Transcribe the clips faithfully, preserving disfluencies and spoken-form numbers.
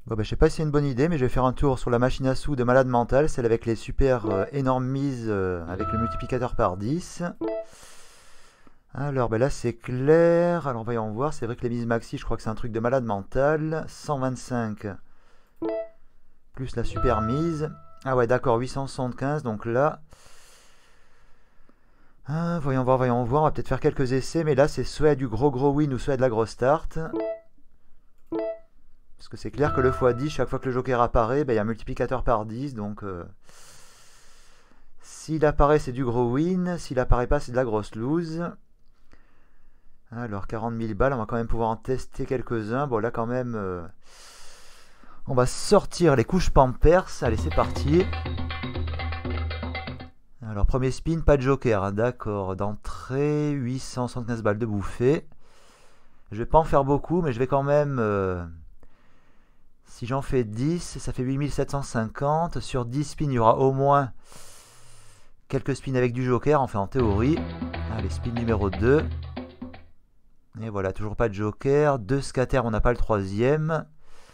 Bon, bah, je sais pas si c'est une bonne idée, mais je vais faire un tour sur la machine à sous de malade mental, celle avec les super euh, énormes mises euh, avec le multiplicateur par dix. Alors, ben là, c'est clair. Alors, voyons voir. C'est vrai que les mises maxi, je crois que c'est un truc de malade mental. cent vingt-cinq plus la super mise. Ah ouais, d'accord, huit cent soixante-quinze. Donc là, ah, voyons voir, voyons voir. On va peut-être faire quelques essais, mais là, c'est soit du gros gros win ou soit de la grosse start. Parce que c'est clair que le fois dix, chaque fois que le joker apparaît, ben, il y a un multiplicateur par dix. Donc, euh, s'il apparaît, c'est du gros win. S'il apparaît pas, c'est de la grosse lose. Alors, quarante mille balles, on va quand même pouvoir en tester quelques-uns. Bon, là, quand même, euh, on va sortir les couches Pampers. Allez, c'est parti. Alors, premier spin, pas de joker. Hein, d'accord, d'entrée, huit cent soixante-quinze balles de bouffée. Je vais pas en faire beaucoup, mais je vais quand même... euh, si j'en fais dix, ça fait huit mille sept cent cinquante. Sur dix spins, il y aura au moins quelques spins avec du joker, enfin en théorie. Allez, spin numéro deux. Et voilà, toujours pas de joker. deux scatter, on n'a pas le troisième.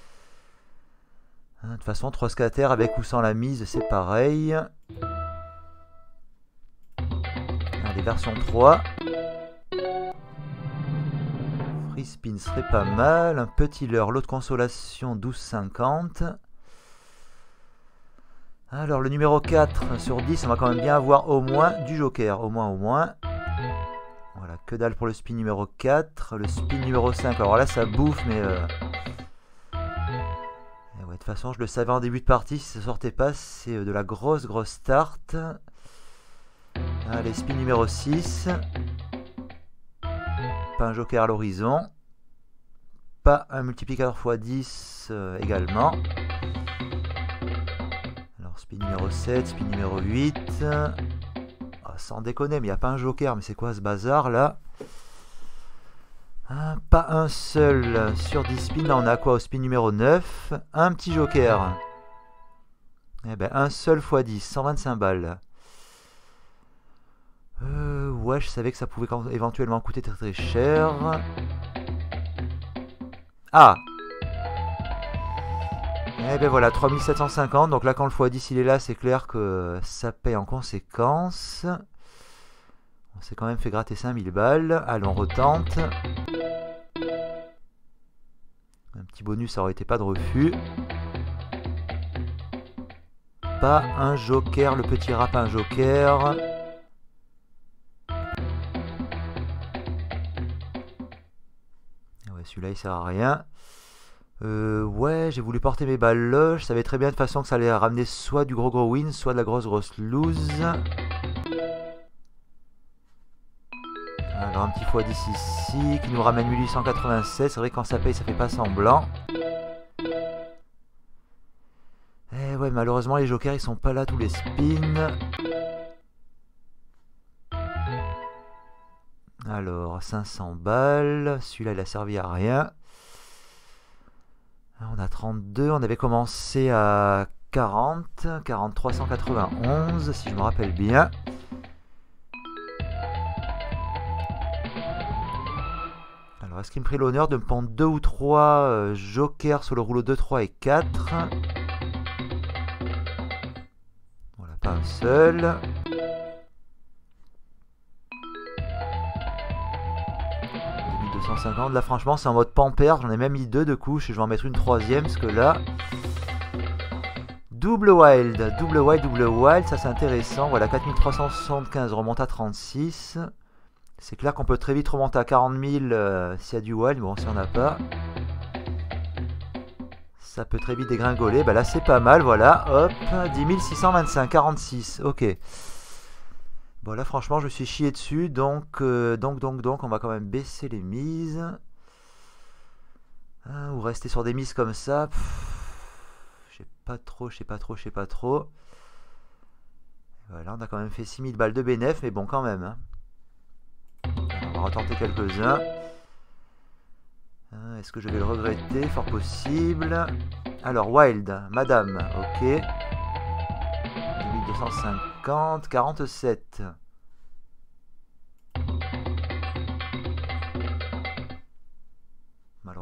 De toute façon, trois scatter avec ou sans la mise, c'est pareil. Allez, version trois. Free spin serait pas mal. Un petit leurre, lot de consolation, douze cinquante. Alors, le numéro quatre sur dix, on va quand même bien avoir au moins du joker. Au moins, au moins. Voilà, que dalle pour le spin numéro quatre. Le spin numéro cinq, alors là, ça bouffe, mais... Euh... Et ouais, de toute façon, je le savais en début de partie, si ça sortait pas, c'est de la grosse, grosse start. Allez, spin numéro six. Pas un joker à l'horizon. Pas un multiplicateur fois dix euh, également. Alors, spin numéro sept, spin numéro huit. Ah, sans déconner, mais il n'y a pas un joker. Mais c'est quoi ce bazar là? Ah, pas un seul sur dix spins. Là, on a quoi au spin numéro neuf? Un petit joker. Eh ben, un seul fois dix, cent vingt-cinq balles. Euh, ouais, je savais que ça pouvait éventuellement coûter très très cher. Ah! Eh ben voilà, trois mille sept cent cinquante. Donc là, quand le fois dix il est là, c'est clair que ça paye en conséquence. On s'est quand même fait gratter cinq mille balles. Allez, on retente. Un petit bonus, ça aurait été pas de refus. Pas un joker, le petit rat, pas un joker. Ouais, celui-là, il sert à rien. Euh, ouais, j'ai voulu porter mes balles. Je savais très bien de toute façon que ça allait ramener soit du gros gros win, soit de la grosse grosse lose. Alors un petit fois dix ici, qui nous ramène mille huit cent quatre-vingt-seize. C'est vrai que quand ça paye, ça fait pas semblant. Eh ouais, malheureusement, les jokers, ils sont pas là tous les spins. Alors, cinq cents balles. Celui-là, il a servi à rien. On a trente-deux. On avait commencé à quarante. quarante, trois cent quatre-vingt-onze, si je me rappelle bien. Alors, est-ce qu'il me ferait l'honneur de me prendre deux ou trois euh, jokers sur le rouleau deux, trois et quatre? Voilà, pas un seul. deux cent cinquante. Là, franchement, c'est en mode pamper. J'en ai même mis deux de couches et je vais en mettre une troisième parce que là. Double wild, double wild, double wild, ça c'est intéressant. Voilà, quatre mille trois cent soixante-quinze remonte à trente-six. C'est clair qu'on peut très vite remonter à quarante mille euh, s'il y a du wild. Bon, si on n'a pas, ça peut très vite dégringoler. Bah là, c'est pas mal, voilà. Hop, dix mille six cent vingt-cinq, quarante-six. Ok. Bon, là, franchement, je me suis chié dessus. Donc, euh, donc, donc, donc, on va quand même baisser les mises. Hein, ou rester sur des mises comme ça. Pff, je sais pas trop, je sais pas trop, je sais pas trop. Voilà, on a quand même fait six mille balles de bénéf, mais bon, quand même. Hein. On va retenter quelques-uns. Hein, est-ce que je vais le regretter? Fort possible. Alors, wild, madame, ok. deux mille deux cent cinquante, quarante-sept.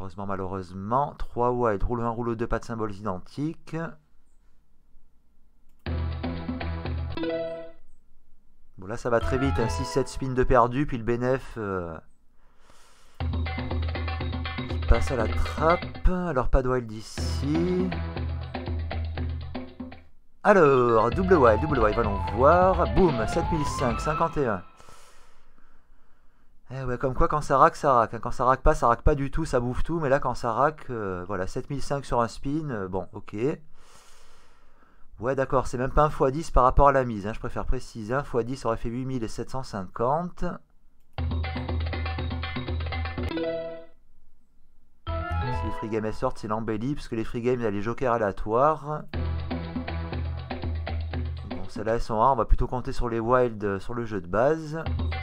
Heureusement, malheureusement. trois wild, rouleau un, rouleau deux, pas de symboles identiques. Bon, là, ça va très vite. Hein. six sept spin de perdu, puis le bénéf euh, qui passe à la trappe. Alors, pas de wild ici. Alors, double wild, double wild, allons voir. Boum, sept mille cinq, cinquante et un. Eh ouais, comme quoi, quand ça rack, ça rack. Quand ça rack pas, ça rack pas du tout, ça bouffe tout. Mais là, quand ça rack, euh, voilà, sept mille cinq sur un spin. Euh, bon, ok. Ouais, d'accord, c'est même pas un fois dix par rapport à la mise. Hein, je préfère préciser. un fois dix aurait fait huit mille sept cent cinquante. Si les free games sortent, c'est l'embellie, parce que les free games, il y a les jokers aléatoires. Bon, celles-là, elles sont rares. On va plutôt compter sur les wilds sur le jeu de base.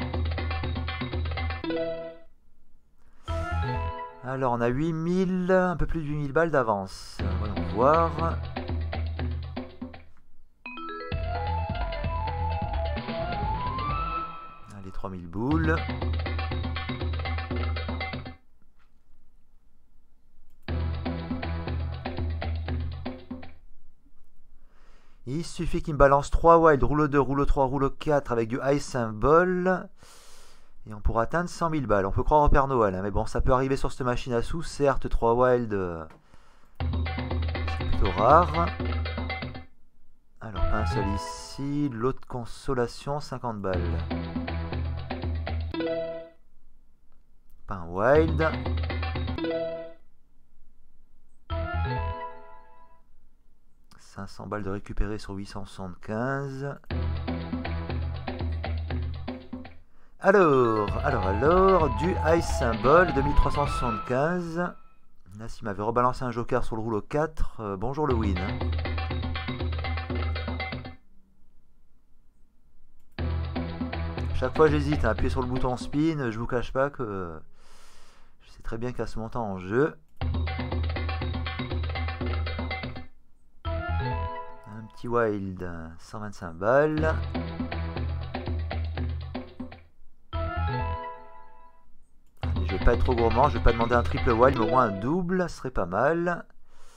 Alors, on a huit mille, un peu plus de huit mille balles d'avance. Voyons voir. Allez, trois mille boules. Il suffit qu'il me balance trois wild, rouleau deux, rouleau trois, rouleau quatre avec du high symbole. Et on pourra atteindre cent mille balles. On peut croire au Père Noël. Hein, mais bon, ça peut arriver sur cette machine à sous. Certes, trois wild, euh, c'est plutôt rare. Alors, pas un seul ici. L'autre consolation, cinquante balles. Pas un wild. cinq cents balles de récupérer sur huit cent soixante-quinze. Alors, alors, alors, du high symbole, deux mille trois cent soixante-quinze. Là, s'il m'avait rebalancé un joker sur le rouleau quatre, euh, bonjour le win. Chaque fois, j'hésite à appuyer sur le bouton spin. Je vous cache pas que je sais très bien qu'il y a ce montant en jeu. Un petit wild, cent vingt-cinq balles. Je vais pas être trop gourmand, je vais pas demander un triple wild, mais au moins un double, ce serait pas mal.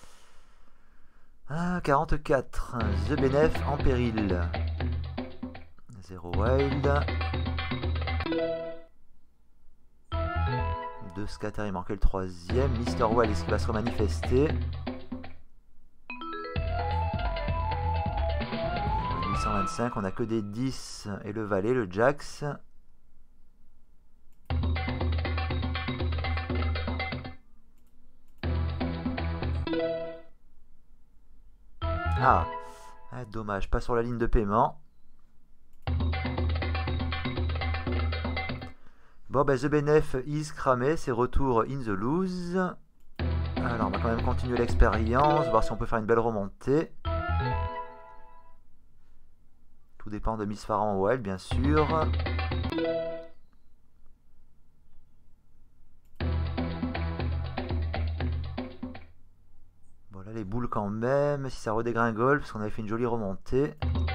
Ah, quarante-quatre. The Benef en péril. zéro wild. deux scatter, il manquait le troisième. Mister Wild, est-ce qu'il va se remanifester? mille cent vingt-cinq, on a que des dix et le valet, le Jax. Ah, ah, dommage, pas sur la ligne de paiement. Bon, ben, The Benef is cramé, c'est retour in the lose. Alors, on va quand même continuer l'expérience, voir si on peut faire une belle remontée. Tout dépend de Miss Pharaon Wild, bien sûr. Bon, là, les boules quand même, si ça redégringole, parce qu'on avait fait une jolie remontée.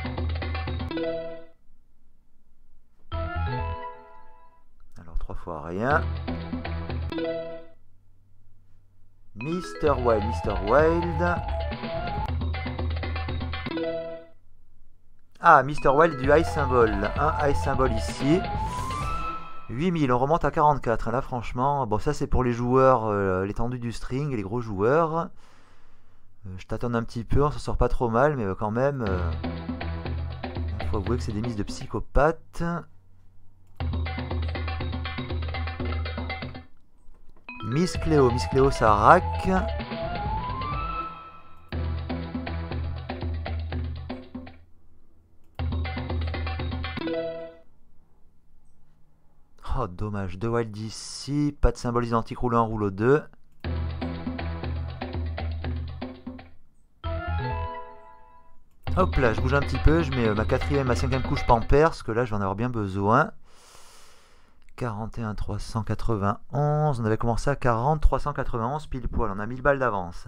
Alors, trois fois rien. Mister Wild, Mister Wild. Ah, Mister Wild du high symbol. Un high symbol ici. huit mille, on remonte à quarante-quatre. Là, franchement, bon, ça c'est pour les joueurs, euh, l'étendue du string, les gros joueurs. Euh, je tâtonne un petit peu, on s'en sort pas trop mal, mais euh, quand même, il euh, faut avouer que c'est des mises de psychopathe. Miss Cléo, Miss Cléo, ça rack. Oh, dommage, deux wild ici, pas de symbole identique, rouleau un, rouleau deux. Hop là, je bouge un petit peu, je mets ma quatrième, ma cinquième couche Pampers, parce que là je vais en avoir bien besoin. quarante et un trois cent quatre-vingt-onze, on avait commencé à quarante trois cent quatre-vingt-onze pile poil, on a mille balles d'avance.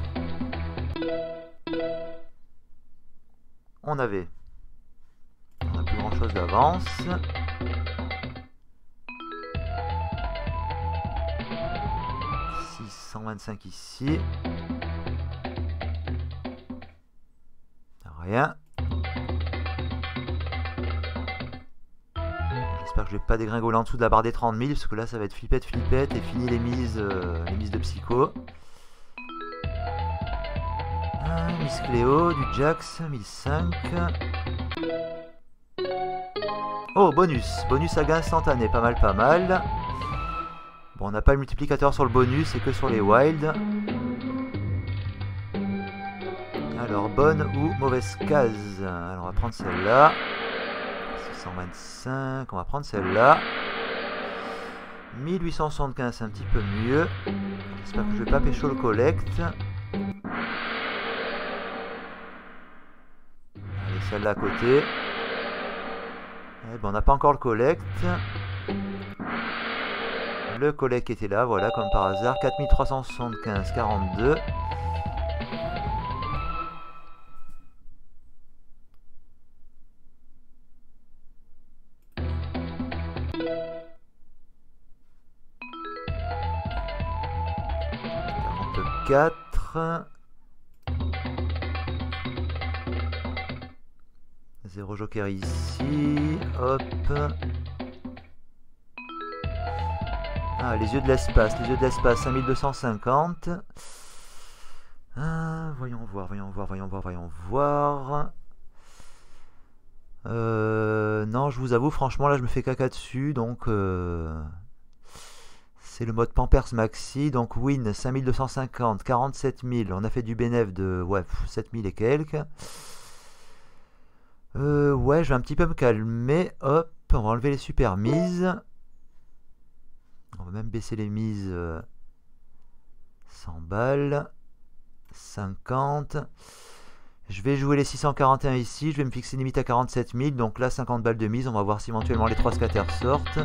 On avait, on a plus grand chose d'avance. six cent vingt-cinq ici. Rien. J'espère que je vais pas dégringoler en dessous de la barre des trente mille, parce que là ça va être flippette flippette et fini les mises, euh, les mises de psycho. Ah, Miss Cléo, du Jax, mille cinq. Oh, bonus, bonus à gain instantané, pas mal, pas mal. Bon, on n'a pas le multiplicateur sur le bonus, c'est que sur les wild. Alors, bonne ou mauvaise case? Alors, on va prendre celle-là. six cent vingt-cinq, on va prendre celle-là. mille huit cent soixante-quinze, c'est un petit peu mieux. J'espère que je vais pas pécho le collect. Allez, celle-là à côté. Eh ben, on n'a pas encore le collect. Le collect était là, voilà, comme par hasard. quatre mille trois cent soixante-quinze, quarante-deux. quarante-quatre. Zéro joker ici. Hop. Ah, les yeux de l'espace. Les yeux de l'espace, cinq mille deux cent cinquante. Ah, voyons voir, voyons voir, voyons voir, voyons voir. Euh, non, je vous avoue, franchement, là, je me fais caca dessus. Donc, euh, c'est le mode Pampers Maxi. Donc, win cinq mille deux cent cinquante, quarante-sept mille. On a fait du bénéf de ouais, sept mille et quelques. Euh, ouais, je vais un petit peu me calmer. Hop, on va enlever les super mises. On va même baisser les mises. Euh, cent balles. cinquante. Je vais jouer les six cent quarante et un ici. Je vais me fixer une limite à quarante-sept mille. Donc là, cinquante balles de mise. On va voir si éventuellement les trois scatters sortent.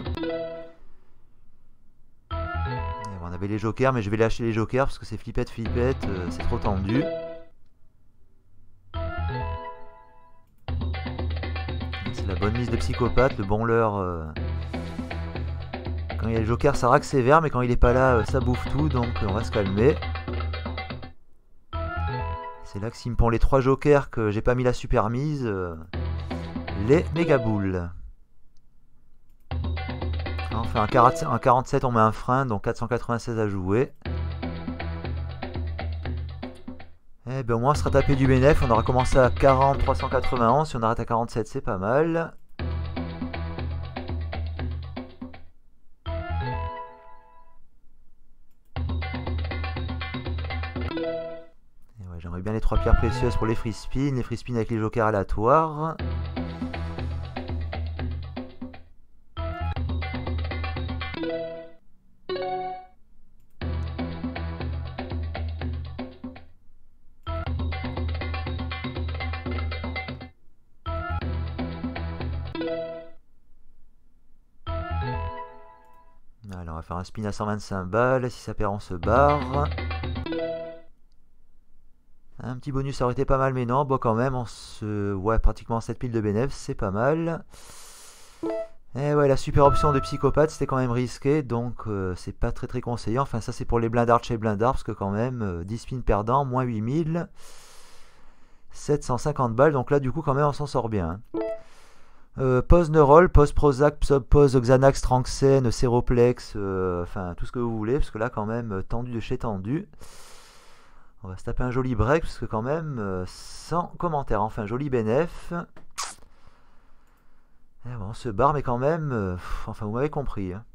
Et on avait les jokers, mais je vais lâcher les jokers parce que c'est flippette, flippette. Euh, c'est trop tendu. C'est la bonne mise de psychopathe, le bon leurre. Euh... Quand il y a le joker, ça raque sévère, mais quand il est pas là, euh, ça bouffe tout, donc euh, on va se calmer. C'est là que s'il me prend les trois jokers que j'ai pas mis la super mise, euh, les méga boules. Enfin, un quarante-sept, on met un frein, donc quatre cent quatre-vingt-seize à jouer. Eh ben au moins on sera tapé du bénéf, on aura commencé à quarante, trois cent quatre-vingt-onze, si on arrête à quarante-sept c'est pas mal. Et ouais, j'aimerais bien les trois pierres précieuses pour les free spin, les free spin avec les jokers aléatoires. Alors on va faire un spin à cent vingt-cinq balles, si ça perd on se barre. Un petit bonus ça aurait été pas mal, mais non, bon quand même, on se... Ouais, pratiquement sept piles de bénéfices, c'est pas mal. Et ouais, la super option de psychopathe, c'était quand même risqué, donc euh, c'est pas très très conseillé. Enfin ça c'est pour les blindards chez blindards, parce que quand même, euh, dix spins perdants, moins huit mille. sept cent cinquante balles, donc là du coup quand même on s'en sort bien. Euh, pose Neurol, pose Prozac, pose Xanax, Tranxène, Séroplex, euh, enfin tout ce que vous voulez, parce que là quand même tendu de chez tendu. On va se taper un joli break, parce que quand même euh, sans commentaire, enfin joli bénéf. Et bon, on se barre, mais quand même, euh, pff, enfin vous m'avez compris. Hein.